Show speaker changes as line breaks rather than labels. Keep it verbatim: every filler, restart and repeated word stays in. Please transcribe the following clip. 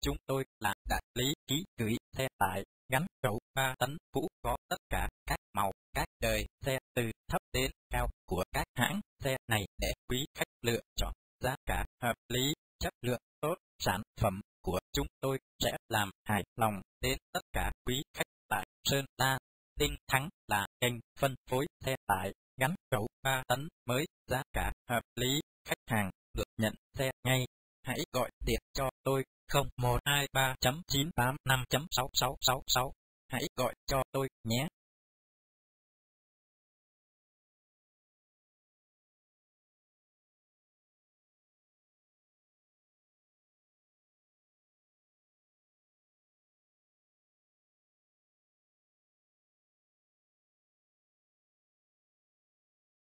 chúng tôi là đại lý ký gửi xe tải gắn cẩu ba tấn cũ có tất cả các màu, các đời xe từ thấp đến cao của các hãng xe này để quý khách lựa chọn. Giá cả hợp lý, chất lượng tốt, sản phẩm của chúng tôi sẽ làm hài lòng đến tất cả quý khách tại Sơn La. Tinh Thắng là kênh phân phối xe tải gắn cẩu ba tấn mới, giá cả hợp lý, khách hàng được nhận xe ngay. Hãy gọi điện cho tôi không một hai ba chín tám năm sáu sáu sáu sáu. Hãy gọi cho tôi nhé.